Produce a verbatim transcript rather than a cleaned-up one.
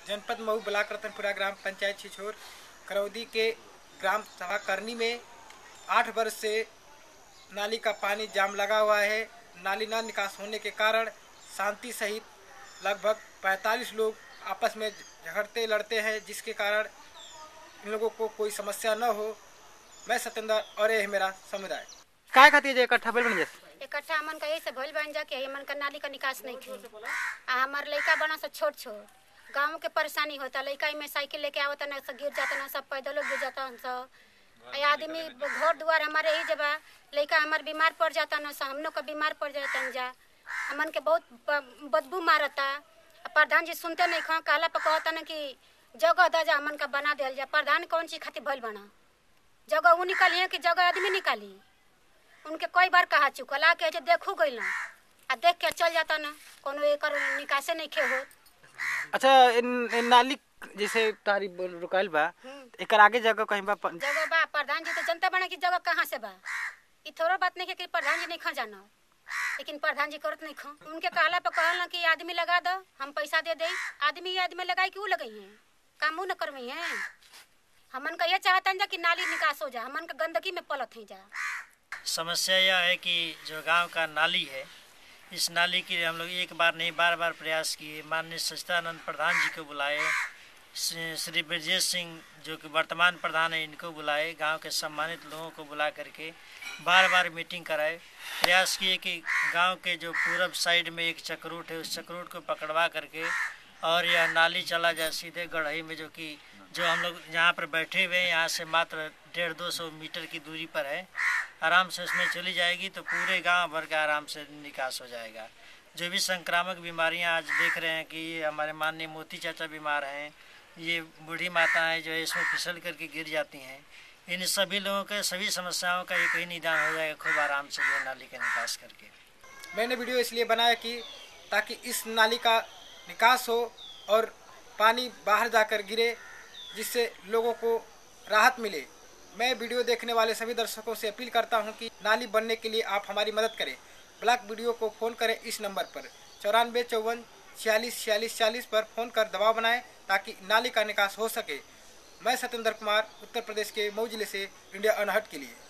जनपद मऊ ब्लॉक रतनपुरा ग्राम पंचायत छिछोर करौदी के ग्राम सभा करनी में आठ वर्ष से नाली का पानी जाम लगा हुआ है। नाली न निकास होने के कारण शांति सहित लगभग पैंतालीस लोग आपस में झगड़ते लड़ते हैं, जिसके कारण इन लोगों को कोई समस्या न हो। मैं सत्येंद्र और ये है मेरा समुदाय। काय खातिर जे इकट्ठा भइल बन जे इकट्ठा हमन का ऐसे भइल बन जा के हमन का नाली का निकास नहीं थे। आ हमार लइका बना से छोट छोट गांव के परेशानी होता, लइका में साइकिल लेके आवता ना, सब गिर जाता ना, सब पैदल गिर जाता हम सब। आदमी घर द्वार हमारे यही जब लइका हमार बीमार पड़ जाता ना, हम लोग का बीमार पड़ जाता जा, हमन के बहुत बदबू मारता। प्रधान जी सुनते नहीं खा, कहला पर कहता ना कि जगह दजा हमन का बना दिया जा। प्रधान कौन चीज खातिर भइल बना, जगह वो निकाली है कि जगह आदमी निकाली। उनके कई बार कहा चुकल आके देखू गई ना, आ देख के चल जाता ना, कोनो एकर निकासे नहीं खे हो। अच्छा इन, इन नाली जैसे तारी रुकाइल बा, एकर आगे जगह कहीं बा जगह बा। प्रधान जी तो जनता बना कि जगह कहाँ से बा, ई थोड़ा बात नहीं है कि प्रधान जी नहीं खा जाना, लेकिन प्रधान जी करत नहीं खा। उनके कहला पे कहल ना कि आदमी लगा दो, हम पैसा दे दे। आदमी आदमी लगाई क्यों लगई है, काम न करवई है। हमन का ये चाहता जा कि नाली निकास हो जा, हमन का गंदगी में पलत है जा। समस्या यह है कि जो गांव का नाली है, इस नाली के लिए हम लोग एक बार नहीं बार बार प्रयास किए। माननीय सच्चिदानंद प्रधान जी को बुलाए, श्री ब्रजेश सिंह जो कि वर्तमान प्रधान है इनको बुलाए, गांव के सम्मानित लोगों को बुला करके बार बार मीटिंग कराए। प्रयास किए कि गांव के जो पूरब साइड में एक चक्रूट है, उस चक्रूट को पकड़वा करके और यह नाली चला जाए सीधे गढ़ई में, जो कि जो हम लोग यहाँ पर बैठे हुए हैं यहाँ से मात्र डेढ़ दो सौ मीटर की दूरी पर है। आराम से उसमें चली जाएगी तो पूरे गांव भर का आराम से निकास हो जाएगा। जो भी संक्रामक बीमारियां आज देख रहे हैं कि ये हमारे माननीय मोती चाचा बीमार हैं, ये बूढ़ी माताएं जो है इसमें फिसल करके गिर जाती हैं, इन सभी लोगों के सभी समस्याओं का एक ही निदान हो जाएगा खूब आराम से जो नाली का निकास करके। मैंने वीडियो इसलिए बनाया कि ताकि इस नाली का निकास हो और पानी बाहर जाकर गिरे, जिससे लोगों को राहत मिले। मैं वीडियो देखने वाले सभी दर्शकों से अपील करता हूं कि नाली बनने के लिए आप हमारी मदद करें। ब्लॉक वीडियो को फ़ोन करें इस नंबर पर चौरानवे चौवन छियालीस छियालीस छियालीस पर फ़ोन कर दबाव बनाएं ताकि नाली का निकास हो सके। मैं सत्येंद्र कुमार, उत्तर प्रदेश के मऊ जिले से इंडिया अनहट के लिए।